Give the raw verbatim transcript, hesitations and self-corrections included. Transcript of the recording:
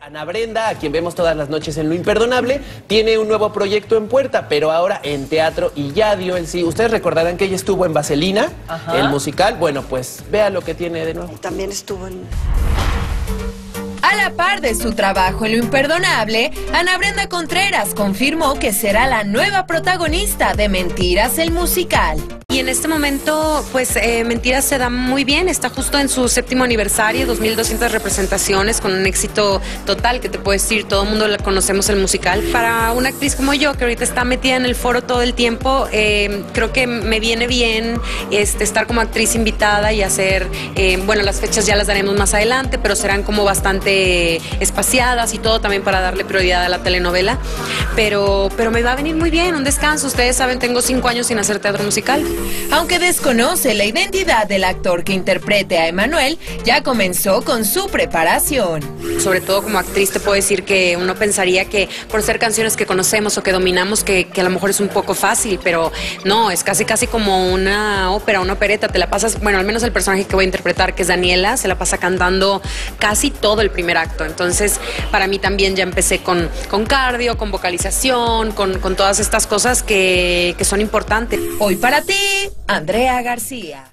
Ana Brenda, a quien vemos todas las noches en Lo Imperdonable, tiene un nuevo proyecto en puerta, pero ahora en teatro, y ya dio el sí. Ustedes recordarán que ella estuvo en Vaselina, Ajá. el musical. Bueno, pues vea lo que tiene de nuevo. Y también estuvo en... A la par de su trabajo en Lo Imperdonable, Ana Brenda Contreras confirmó que será la nueva protagonista de Mentiras, el musical. Y en este momento, pues eh, Mentiras se da muy bien, está justo en su séptimo aniversario, dos mil doscientas representaciones, con un éxito total, que te puedo decir, todo el mundo la conocemos el musical. Para una actriz como yo, que ahorita está metida en el foro todo el tiempo, eh, creo que me viene bien este, estar como actriz invitada y hacer, eh, bueno, las fechas ya las daremos más adelante, pero serán como bastante espaciadas y todo también para darle prioridad a la telenovela, pero, pero me va a venir muy bien, un descanso. Ustedes saben, tengo cinco años sin hacer teatro musical. Aunque desconoce la identidad del actor que interprete a Emanuel, ya comenzó con su preparación. Sobre todo como actriz te puedo decir que uno pensaría que por ser canciones que conocemos o que dominamos, que, que a lo mejor es un poco fácil, pero no, es casi casi como una ópera, una opereta. Te la pasas, bueno, al menos el personaje que voy a interpretar, que es Daniela, se la pasa cantando casi todo el primer acto. Entonces, para mí también ya empecé con, con cardio, con vocalización, con, con todas estas cosas que, que son importantes. Hoy para ti, Andrea García.